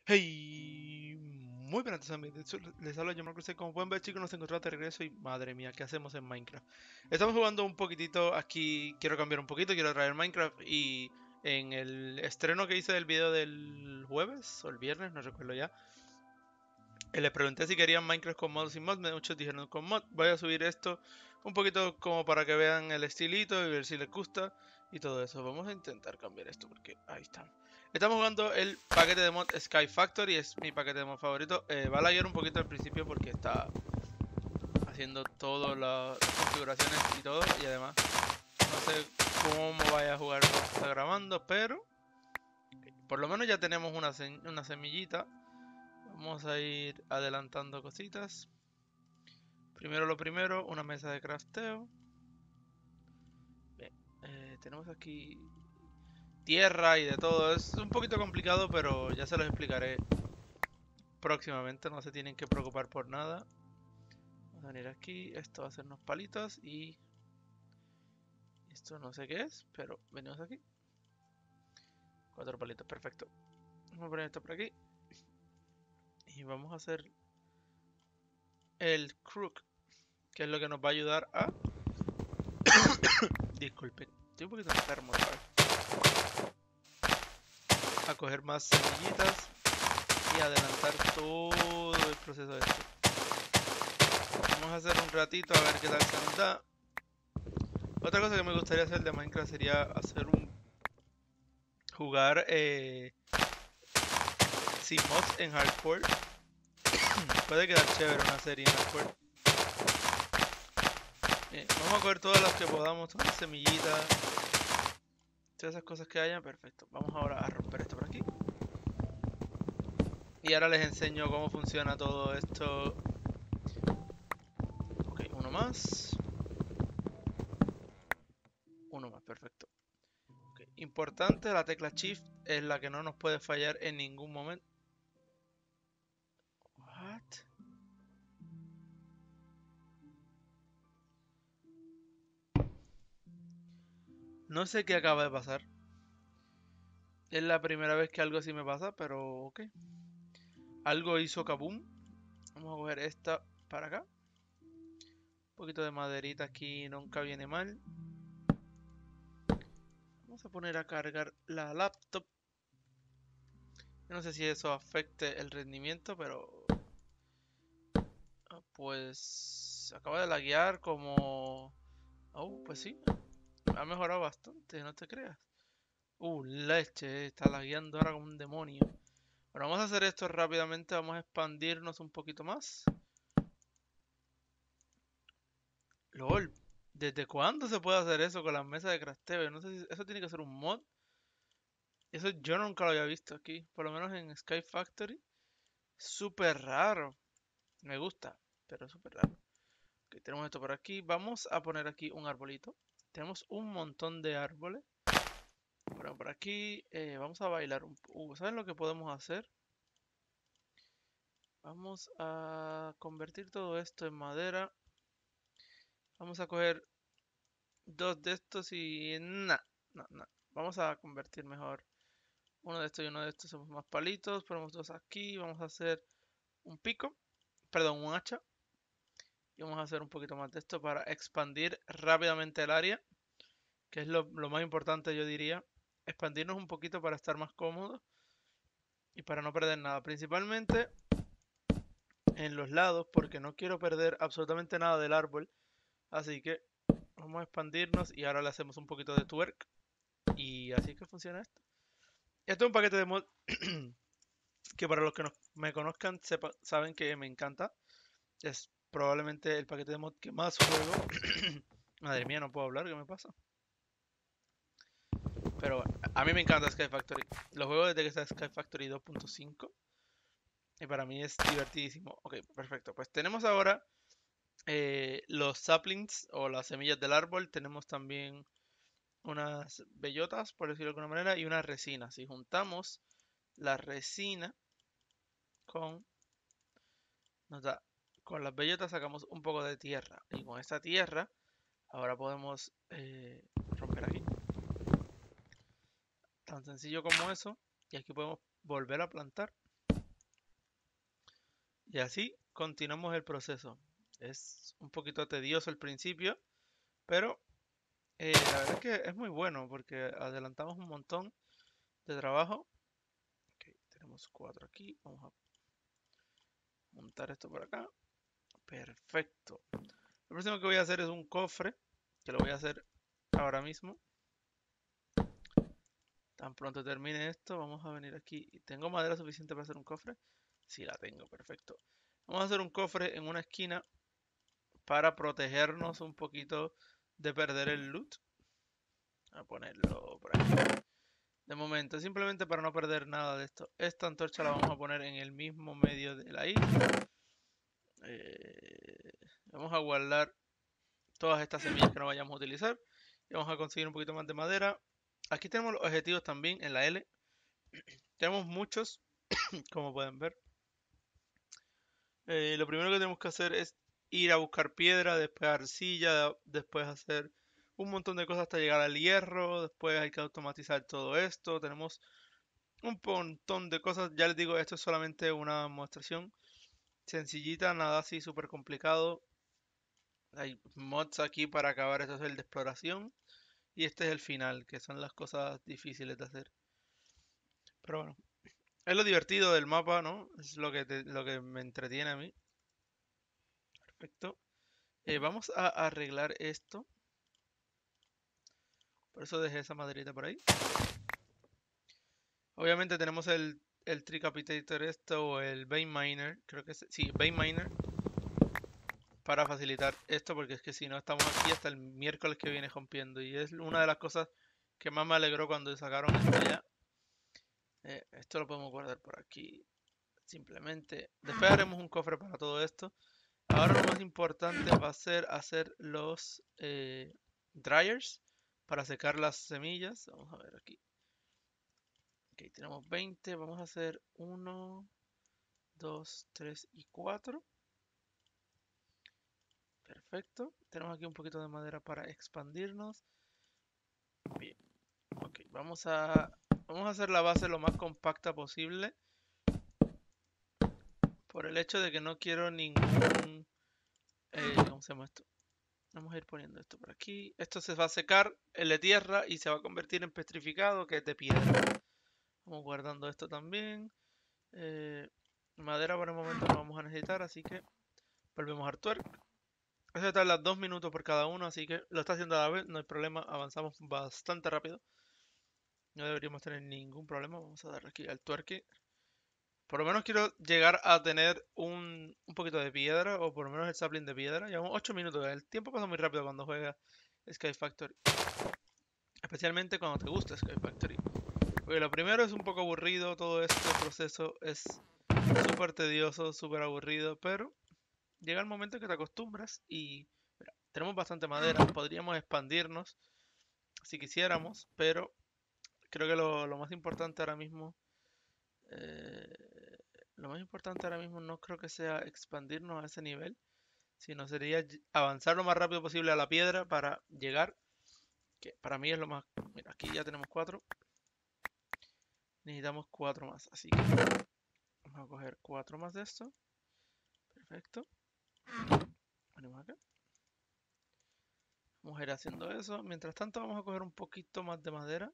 Hey, muy buenas amigos, les hablo yo, Marcos. Como pueden ver, chicos, nos encontramos de regreso y madre mía, ¿qué hacemos en Minecraft? Estamos jugando un poquitito aquí, quiero cambiar un poquito, quiero traer Minecraft y en el estreno que hice del video del jueves o el viernes, no recuerdo ya, les pregunté si querían Minecraft con mod o sin mod, muchos dijeron con mod. Voy a subir esto un poquito como para que vean el estilito y ver si les gusta y todo eso. Vamos a intentar cambiar esto porque ahí está. Estamos jugando el paquete de mod Sky Factory, es mi paquete de mod favorito. Va a laguear un poquito al principio porque está haciendo todas las configuraciones y todo. Y además no sé cómo vaya a jugar cuando está grabando, pero por lo menos ya tenemos una semillita. Vamos a ir adelantando cositas. Primero lo primero, una mesa de crafteo. Bien, tenemos aquí tierra y de todo. Es un poquito complicado, pero ya se los explicaré próximamente. No se tienen que preocupar por nada. Vamos a venir aquí. Esto va a ser unos palitos y esto no sé qué es, pero venimos aquí. 4 palitos, perfecto. Vamos a poner esto por aquí. Y vamos a hacer el crook, que es lo que nos va a ayudar a... Disculpen, estoy un poquito enfermo, ¿sabes? A coger más semillitas y adelantar todo el proceso de esto. Vamos a hacer un ratito a ver qué tal se nos da. Otra cosa que me gustaría hacer de Minecraft sería hacer un... jugar sin mods en hardcore. Puede quedar chévere una serie en hardcore. Vamos a coger todas las que podamos, todas las semillitas, todas esas cosas que hayan, perfecto. Vamos ahora a romper esto por aquí. Y ahora les enseño cómo funciona todo esto. Ok, uno más. Uno más, perfecto. Okay. Importante, la tecla Shift es la que no nos puede fallar en ningún momento. What? No sé qué acaba de pasar. Es la primera vez que algo así me pasa, pero ok. Algo hizo kaboom. Vamos a coger esta para acá. Un poquito de maderita aquí nunca viene mal. Vamos a poner a cargar la laptop. Yo no sé si eso afecte el rendimiento, pero... pues... acaba de laguear como... oh, pues sí. Ha mejorado bastante, no te creas. Leche, está lagueando ahora como un demonio. Bueno, vamos a hacer esto rápidamente. Vamos a expandirnos un poquito más. LOL, ¿desde cuándo se puede hacer eso con las mesas de crafteo? No sé si eso tiene que ser un mod. Eso yo nunca lo había visto aquí. Por lo menos en Sky Factory. Súper raro. Me gusta, pero súper raro. Ok, tenemos esto por aquí. Vamos a poner aquí un arbolito. Tenemos un montón de árboles. Por aquí. Vamos a bailar un poco. ¿Saben lo que podemos hacer? Vamos a convertir todo esto en madera. Vamos a coger dos de estos y... nah, no, no. Vamos a convertir mejor uno de estos y uno de estos. Somos más palitos. Ponemos dos aquí. Vamos a hacer un pico. Perdón, un hacha. Y vamos a hacer un poquito más de esto para expandir rápidamente el área. Que es lo más importante, yo diría. Expandirnos un poquito para estar más cómodos. Y para no perder nada. Principalmente en los lados. Porque no quiero perder absolutamente nada del árbol. Así que vamos a expandirnos y ahora le hacemos un poquito de twerk. Y así que funciona esto. Esto es un paquete de mod que para los que me conozcan saben que me encanta. Es probablemente el paquete de mod que más juego. Madre mía, no puedo hablar, ¿qué me pasa? Pero bueno, a mí me encanta Sky Factory. Lo juego desde que está Sky Factory 2.5 y para mí es divertidísimo. Ok, perfecto. Pues tenemos ahora los saplings o las semillas del árbol. Tenemos también unas bellotas, por decirlo de alguna manera, y una resina. Si juntamos la resina con, nos da, con las bellotas sacamos un poco de tierra. Y con esta tierra, ahora podemos romper aquí. Tan sencillo como eso. Y aquí podemos volver a plantar. Y así continuamos el proceso. Es un poquito tedioso al principio, pero la verdad es que es muy bueno porque adelantamos un montón de trabajo. Ok, tenemos 4 aquí. Vamos a montar esto por acá. Perfecto. Lo próximo que voy a hacer es un cofre, que lo voy a hacer ahora mismo. Tan pronto termine esto, vamos a venir aquí. ¿Tengo madera suficiente para hacer un cofre? Sí, la tengo, perfecto. Vamos a hacer un cofre en una esquina para protegernos un poquito de perder el loot. A ponerlo por aquí. De momento, simplemente para no perder nada de esto. Esta antorcha la vamos a poner en el mismo medio de la isla. Vamos a guardar todas estas semillas que no vayamos a utilizar. Y vamos a conseguir un poquito más de madera. Aquí tenemos los objetivos también en la L. Tenemos muchos, como pueden ver. Lo primero que tenemos que hacer es ir a buscar piedra, después arcilla, después hacer un montón de cosas hasta llegar al hierro. Después hay que automatizar todo esto. Tenemos un montón de cosas. Ya les digo, esto es solamente una demostración sencillita, nada así súper complicado. Hay mods aquí para acabar esto es el de exploración. Y este es el final, que son las cosas difíciles de hacer. Pero bueno, es lo divertido del mapa, ¿no? Es lo que me entretiene a mí. Perfecto. Vamos a arreglar esto. Por eso dejé esa maderita por ahí. Obviamente tenemos el Tricapitator esto o el Vein Miner. Creo que es, sí, Vein Miner. Para facilitar esto, porque es que si no estamos aquí hasta el miércoles que viene rompiendo. Y es una de las cosas que más me alegró cuando sacaron esto ya. Esto lo podemos guardar por aquí. Simplemente. Después haremos un cofre para todo esto. Ahora lo más importante va a ser hacer los dryers para secar las semillas. Vamos a ver aquí. Ok, tenemos 20. Vamos a hacer 1, 2, 3 y 4. Perfecto. Tenemos aquí un poquito de madera para expandirnos. Bien. Ok, vamos a hacer la base lo más compacta posible. Por el hecho de que no quiero ningún... ¿cómo se llama esto? Vamos a ir poniendo esto por aquí. Esto se va a secar en la tierra y se va a convertir en petrificado, que es de piedra. Vamos guardando esto también. Madera por el momento no vamos a necesitar, así que volvemos a twerk. Eso tarda 2 minutos por cada uno, así que lo está haciendo a la vez, no hay problema, avanzamos bastante rápido. No deberíamos tener ningún problema. Vamos a darle aquí al twerking. Por lo menos quiero llegar a tener un poquito de piedra, o por lo menos el sapling de piedra. Llevamos 8 minutos, el tiempo pasa muy rápido cuando juegas Sky Factory. Especialmente cuando te gusta Sky Factory. Porque lo primero es un poco aburrido, todo este proceso es súper tedioso, súper aburrido, pero llega el momento en que te acostumbras y mira, tenemos bastante madera, podríamos expandirnos si quisiéramos, pero creo que lo más importante ahora mismo, lo más importante ahora mismo no creo que sea expandirnos a ese nivel, sino sería avanzar lo más rápido posible a la piedra para llegar, que para mí es lo más... Mira, aquí ya tenemos 4. Necesitamos 4 más, así que vamos a coger 4 más de esto. Perfecto. Venimos acá. Vamos a ir haciendo eso. Mientras tanto vamos a coger un poquito más de madera.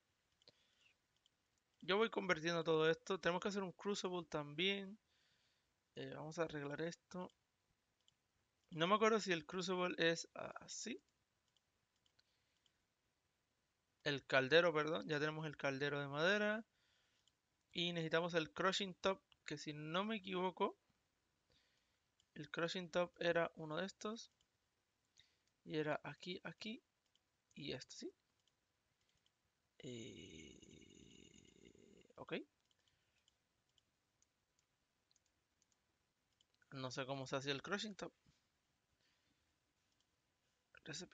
Yo voy convirtiendo todo esto. Tenemos que hacer un crucible también. Vamos a arreglar esto. No me acuerdo si el crucible es así. El caldero, perdón. Ya tenemos el caldero de madera. Y necesitamos el crushing top. Que si no me equivoco, el crushing top era uno de estos. Y era aquí, aquí. Y este, ¿sí? Ok. No sé cómo se hacía el crushing top. Recipe.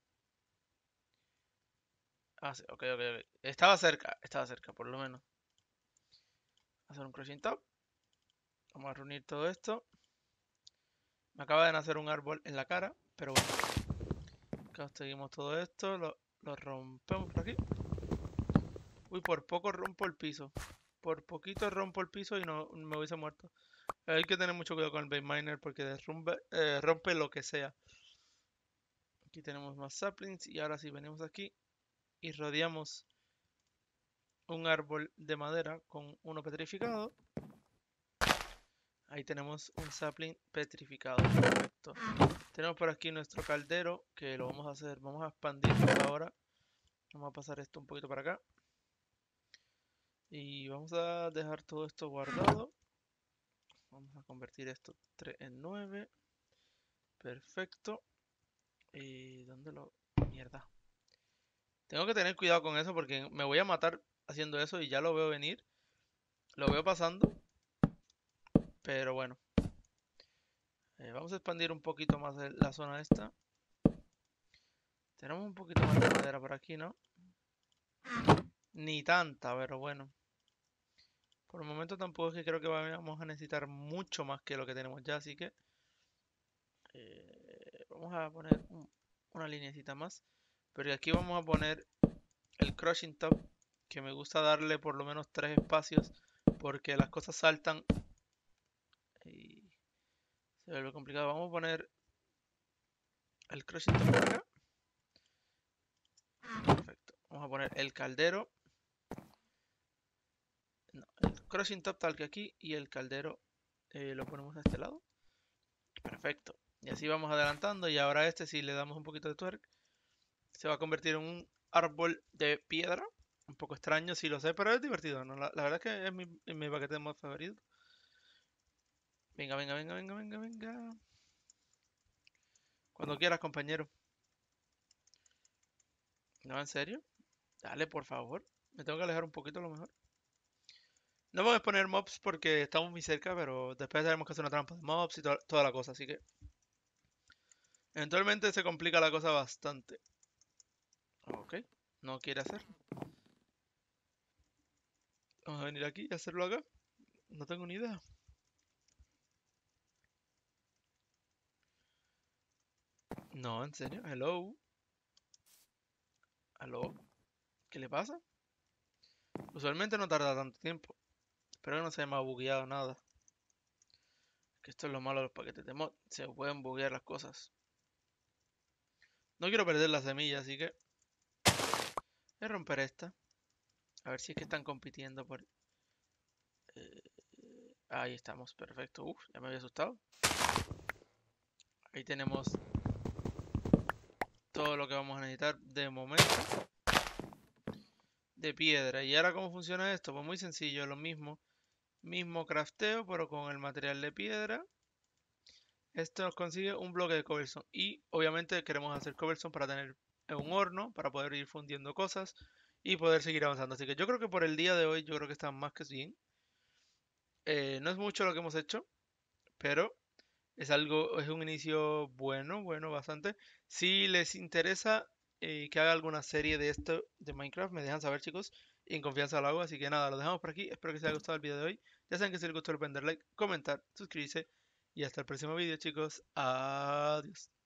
Ah, sí, ok, ok, ok. Estaba cerca, por lo menos. Hacer un crushing top. Vamos a reunir todo esto. Me acaba de nacer un árbol en la cara, pero bueno. Conseguimos todo esto, lo rompemos por aquí. Uy, por poco rompo el piso. Por poquito rompo el piso y no me hubiese muerto. Hay que tener mucho cuidado con el base miner porque rompe lo que sea. Aquí tenemos más saplings y ahora sí venimos aquí y rodeamos un árbol de madera con uno petrificado. Ahí tenemos un sapling petrificado. Perfecto. Tenemos por aquí nuestro caldero que lo vamos a hacer. Vamos a expandirlo ahora. Vamos a pasar esto un poquito para acá. Y vamos a dejar todo esto guardado. Vamos a convertir esto 3 en 9. Perfecto. ¿Y dónde lo...? Mierda. Tengo que tener cuidado con eso porque me voy a matar haciendo eso y ya lo veo venir. Lo veo pasando. Pero bueno. Vamos a expandir un poquito más la zona esta. Tenemos un poquito más de madera por aquí, ¿no? Ni tanta, pero bueno. Por el momento tampoco es que creo que vamos a necesitar mucho más que lo que tenemos ya, así que vamos a poner una linecita más. Pero aquí vamos a poner el crushing top, que me gusta darle por lo menos 3 espacios, porque las cosas saltan y se vuelve complicado. Vamos a poner el crushing top por acá. Perfecto. Vamos a poner el caldero. No, el crushing top tal que aquí y el caldero lo ponemos a este lado. Perfecto. Y así vamos adelantando y ahora este si le damos un poquito de twerk se va a convertir en un árbol de piedra. Un poco extraño, sí lo sé, pero es divertido, ¿no? La verdad es que es mi paquete de mod favorito. Venga, venga, venga, venga, venga, venga. Cuando quieras, compañero. No, ¿en serio? Dale, por favor. Me tengo que alejar un poquito a lo mejor. No vamos a poner mobs porque estamos muy cerca, pero después tenemos que hacer una trampa de mobs y toda la cosa, así que... Eventualmente se complica la cosa bastante. Ok, no quiere hacer. Vamos a venir aquí y hacerlo acá. No tengo ni idea. No, en serio. Hello. ¿Aló? ¿Qué le pasa? Usualmente no tarda tanto tiempo. Espero que no se haya bugueado nada. Que esto es lo malo de los paquetes de mod. Se pueden buguear las cosas. No quiero perder la semilla, así que... Voy a romper esta. A ver si es que están compitiendo por... Ahí estamos, perfecto. Uf, ya me había asustado. Ahí tenemos todo lo que vamos a necesitar de momento. De piedra. ¿Y ahora cómo funciona esto? Pues muy sencillo, lo mismo. Mismo crafteo, pero con el material de piedra. Esto nos consigue un bloque de cobblestone. Y obviamente queremos hacer cobblestone para tener un horno, para poder ir fundiendo cosas y poder seguir avanzando. Así que yo creo que por el día de hoy, yo creo que está más que bien. No es mucho lo que hemos hecho, pero es algo, es un inicio bueno, bueno, bastante. Si les interesa que haga alguna serie de esto de Minecraft, me dejan saber, chicos. Y en confianza lo hago. Así que nada, lo dejamos por aquí. Espero que les haya gustado el video de hoy. Ya saben que si les gustó, el like, comentar, suscribirse. Y hasta el próximo video, chicos. Adiós.